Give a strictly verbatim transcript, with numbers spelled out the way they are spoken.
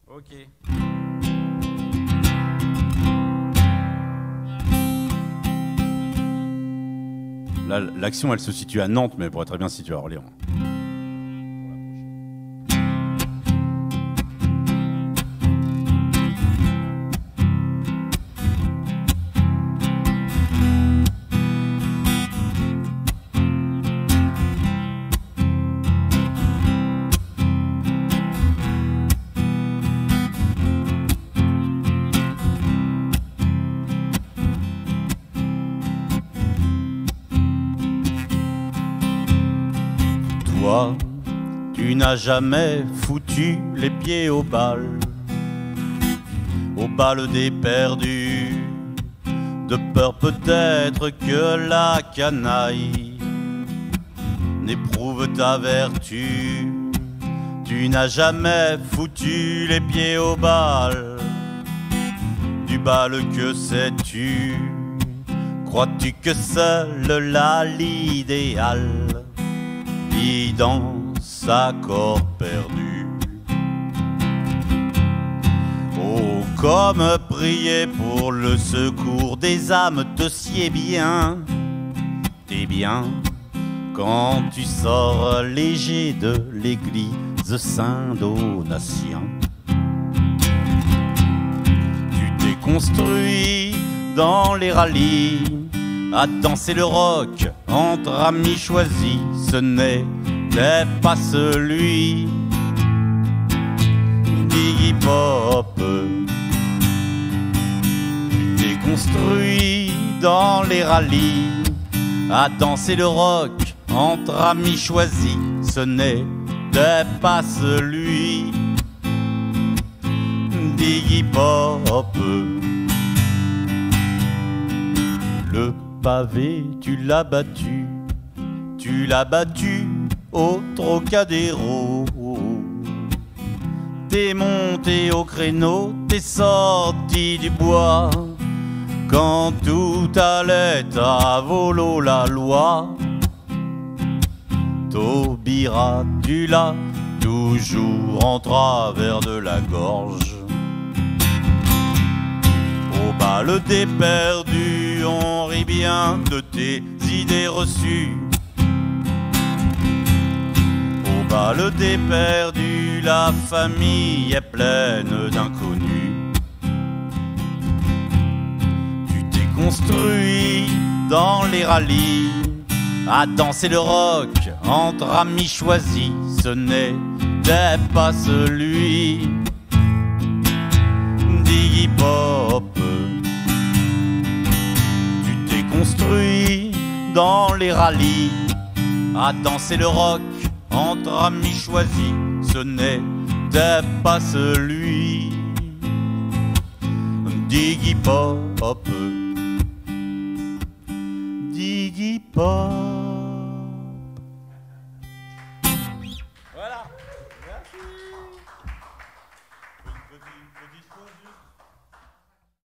Ok. Là, l'action, elle se situe à Nantes, mais elle pourrait très bien se situer à Orléans. Toi, tu n'as jamais foutu les pieds au bal, au bal des perdus, de peur peut-être que la canaille n'éprouve ta vertu. Tu n'as jamais foutu les pieds au bal, du bal que sais-tu? Crois-tu que seul là l'idéal qui danse à corps perdu? Oh, comme prier pour le secours des âmes te sied bien, t'es bien quand tu sors léger de l'église Saint-Donatien. Tu t'es construit dans les rallyes à danser le rock entre amis choisis. Ce n'était pas celui d'Iggy Pop. Tu t'es construit dans les rallyes à danser le rock entre amis choisis. Ce n'était pas celui d'Iggy Pop. Le pavé, tu l'as battu, tu l'as battu au Trocadéro. T'es monté au créneau, t'es sorti du bois quand tout allait à volo la loi. Taubira, tu l'as toujours en travers de la gorge. Au bal des perdus, on rit bien de tes idées reçues. Au bal des perdus, la famille est pleine d'inconnus. Tu t'es construit dans les rallyes à danser le rock entre amis choisis. Ce n'était pas celui d'Iggy Pop. Tu t'es construit dans les rallyes à danser le rock entre amis choisis. Ce n'était pas celui d'Iggy Pop.